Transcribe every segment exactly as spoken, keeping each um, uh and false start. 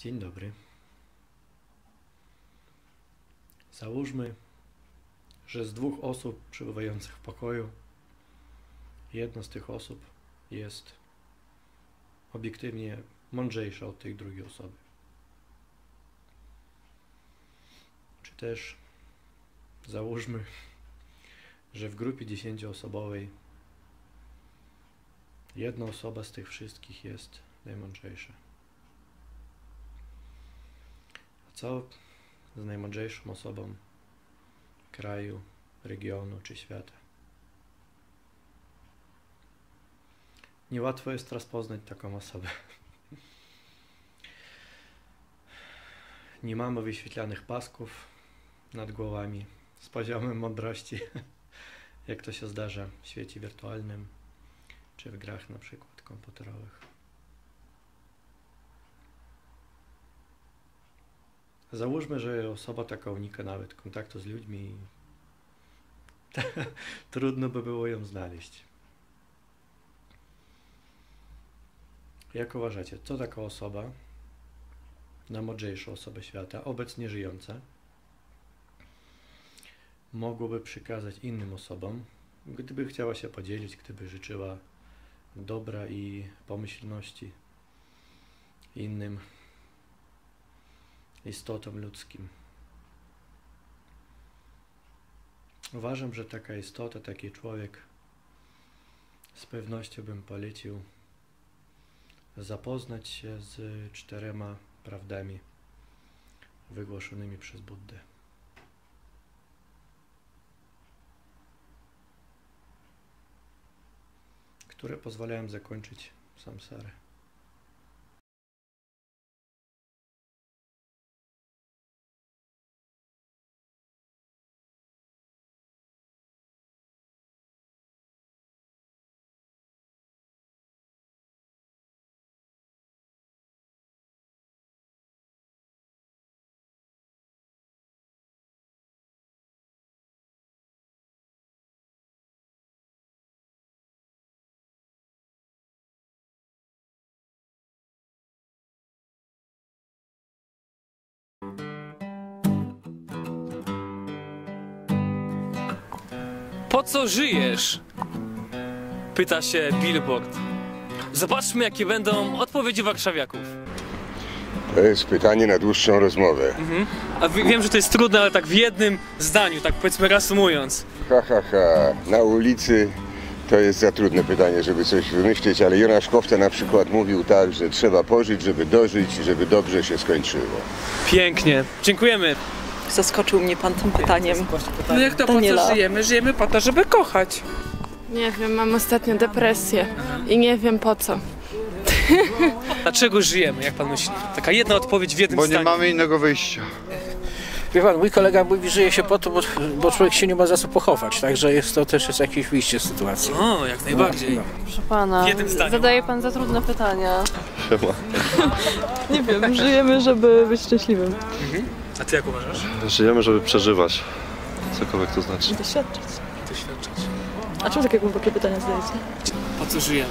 Dzień dobry. Załóżmy, że z dwóch osób przebywających w pokoju jedna z tych osób jest obiektywnie mądrzejsza od tej drugiej osoby. Czy też załóżmy, że w grupie dziesięcioosobowej jedna osoba z tych wszystkich jest najmądrzejsza. A co z najmądrzejszą osobą kraju, regionu czy świata? Niełatwo jest rozpoznać taką osobę. Nie mamy wyświetlanych pasków nad głowami z poziomem mądrości, jak to się zdarza w świecie wirtualnym czy w grach na przykład komputerowych. Załóżmy, że osoba taka unika nawet kontaktu z ludźmi i trudno by było ją znaleźć. Jak uważacie, co taka osoba, najmądrzejsza osoba świata, obecnie żyjąca, mogłaby przekazać innym osobom, gdyby chciała się podzielić, gdyby życzyła dobra i pomyślności innym istotom ludzkim? Uważam, że taka istota, taki człowiek z pewnością bym polecił zapoznać się z czterema prawdami wygłoszonymi przez Buddę. Które pozwalają zakończyć samsarę. Po co żyjesz? Pyta się billboard. Zobaczmy, jakie będą odpowiedzi warszawiaków. To jest pytanie na dłuższą rozmowę. Mhm. A wiem, że to jest trudne, ale tak w jednym zdaniu, tak powiedzmy reasumując. Ha, ha, ha. Na ulicy to jest za trudne pytanie, żeby coś wymyślić, ale Jonasz Kofta na przykład mówił tak, że trzeba pożyć, żeby dożyć, żeby dobrze się skończyło. Pięknie. Dziękujemy. Zaskoczył mnie pan tym pytaniem. No jak to, po co żyjemy? Żyjemy po to, żeby kochać. Nie wiem, mam ostatnio depresję i nie wiem po co. Dlaczego żyjemy, jak pan myśli? Taka jedna odpowiedź w jednym Bo zdaniu. nie mamy innego wyjścia. Wie pan, mój kolega mówi, żyje się po to, bo, bo człowiek się nie ma za co pochować, także jest to też jest jakieś wyjście z sytuacji. O, jak najbardziej. No, Proszę pana, W jednym zdaniu. zadaje pan za trudne pytania. Siema. Nie wiem, żyjemy, żeby być szczęśliwym. Mhm. A ty jak uważasz? Żyjemy, żeby przeżywać. Cokolwiek to znaczy. Doświadczyć. Doświadczać. A czemu takie głębokie pytania zadajecie? Po co żyjemy?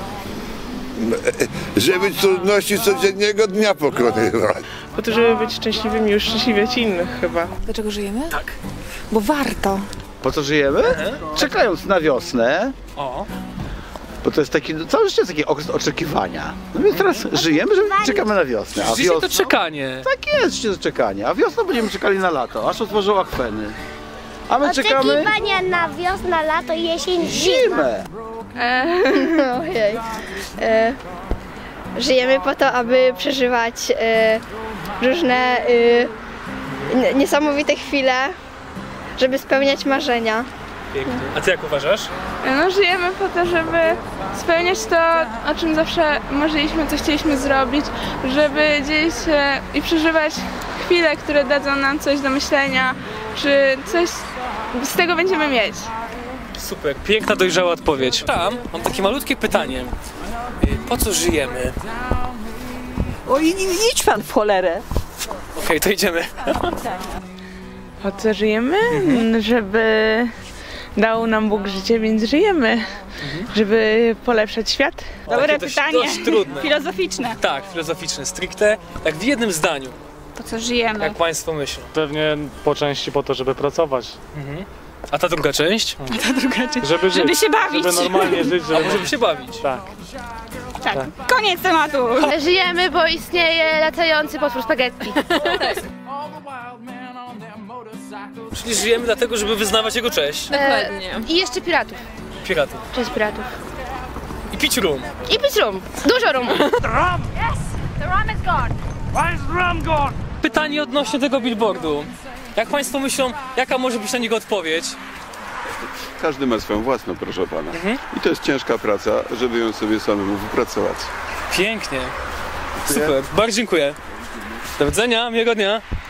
Żeby trudności codziennego dnia pokonywać. Po to, żeby być szczęśliwymi i już szczęśliwiać innych chyba. Dlaczego żyjemy? Tak. Bo warto. Po co żyjemy? Czekając na wiosnę, O. bo to jest taki, no, całe życie jest taki okres oczekiwania. No więc teraz żyjemy, że czekamy na wiosnę. A Życie to wiosną, czekanie. tak jest, życie to czekanie. A wiosną będziemy czekali na lato, aż otworzą akweny. A my czekamy Oczekiwania na wiosnę, lato, jesień, zimę. zimę. E, ojej. E, żyjemy po to, aby przeżywać e, różne e, niesamowite chwile, żeby spełniać marzenia. Pięknie. A ty jak uważasz? No, żyjemy po to, żeby spełniać to, o czym zawsze marzyliśmy, co chcieliśmy zrobić, żeby dzielić się i przeżywać chwile, które dadzą nam coś do myślenia, czy coś z tego będziemy mieć. Super, piękna, dojrzała odpowiedź. Tam mam takie malutkie pytanie. Po co żyjemy? Oj, idź pan w cholerę. Okej, okay, to idziemy. Po co żyjemy? Mhm. Żeby dał nam Bóg życie, więc żyjemy, mhm. żeby polepszać świat. Dobre pytanie. Dość trudne. Filozoficzne. Tak, filozoficzne, stricte. Tak w jednym zdaniu. Po co żyjemy? Jak Państwo myślą? Pewnie po części po to, żeby pracować. Mhm. A ta druga część? A ta druga część? Żeby, żyć, żeby się bawić. Żeby normalnie żyć. Żeby, A żeby się bawić. Tak. Tak. tak. Koniec tematu. Żyjemy, bo istnieje latający potwór spaghetti. Czyli żyjemy dlatego, żeby wyznawać jego cześć. Dokładnie. E, I jeszcze piratów. Piratów. Cześć piratów. I pić rum. I pić rum. Dużo rumu. The rum? Yes, the rum is gone. Why is the rum gone? Pytanie odnośnie tego billboardu. Jak Państwo myślą, jaka może być na niego odpowiedź? Każdy ma swoją własną, proszę pana. Mhm. I to jest ciężka praca, żeby ją sobie samemu wypracować. Pięknie. Super. Bardzo dziękuję. Do widzenia, miłego dnia.